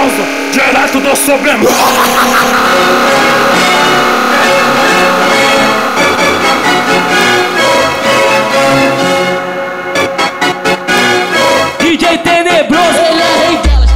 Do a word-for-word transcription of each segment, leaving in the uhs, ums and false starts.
nervoso, direto do Supremo. D J Tenebroso, ele é rei delas.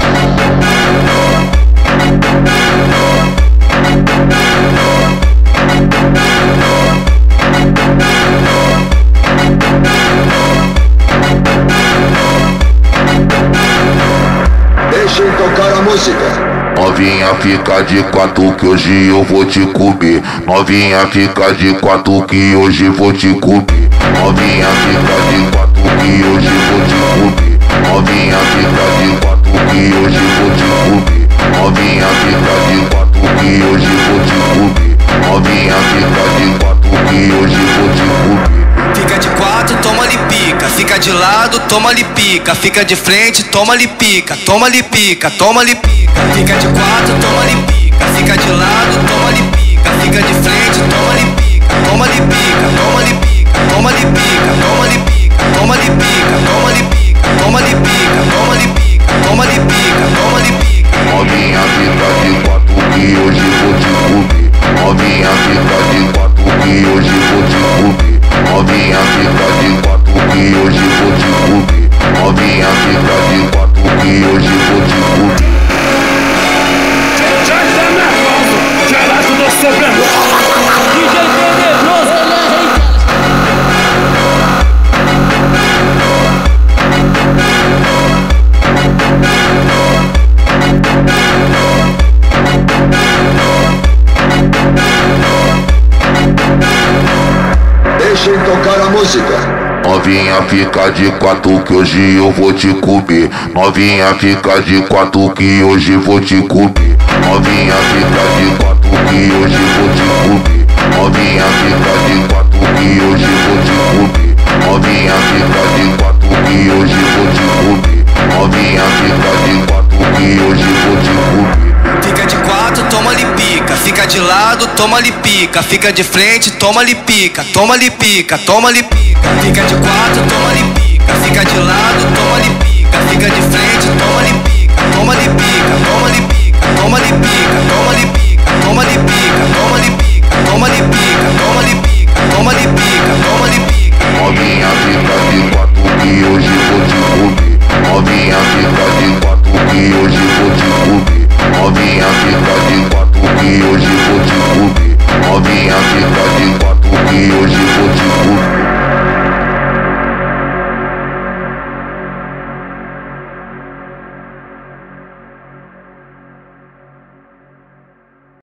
Deixem tocar a música. Novinha, fica de quatro que hoje eu vou te comer. Novinha, fica de quatro que hoje vou te comer. Novinha, fica de quatro que hoje vou te comer. Novinha, fica de quatro que hoje vou te comer. Novinha, fica de quatro que hoje vou te comer. Novinha, fica de quatro que hoje vou te comer. Fica de quatro, toma-lhe pica. Fica de lado, toma-lhe pica. Fica de frente, toma-lhe pica. Toma-lhe pica, toma-lhe pica. Fica de quatro, toma-lhe pica. Fica de lado, toma-lhe pica. Fica de frente, toma-lhe pica. Toma-lhe pica, toma-lhe pica. Toma-lhe pica, toma-lhe pica. Toma-lhe pica, toma-lhe pica. Toma-lhe pica, toma-lhe pica. Toma-lhe pica, toma-lhe pica. Novinha, fica de quatro que hoje vou te comer. Novinha, fica de quatro que hoje vou te comer. Novinha, fica de quatro que hoje vou te comer. Novinha, fica de quatro que hoje vou te comer. D J Tenebroso, direto do Supremo. D J Tenebroso, ele é rei delas. Deixem tocar a música. Novinha, fica de quatro que hoje eu vou te comer. Novinha, fica de quatro que hoje vou te comer. Novinha, fica de quatro que hoje vou te comer. Novinha, fica de quatro que hoje vou te comer. Novinha, fica de quatro que hoje vou te comer. Novinha, fica de quatro que hoje vou te comer. Fica de quatro, toma-lhe pica. Fica de lado, toma-lhe pica. Fica de frente, toma-lhe pica. Toma-lhe pica, toma-lhe pica. Fica de quatro, toma-lhe pica. Fica de lado, toma-lhe pica. Fica de frente, toma-lhe pica.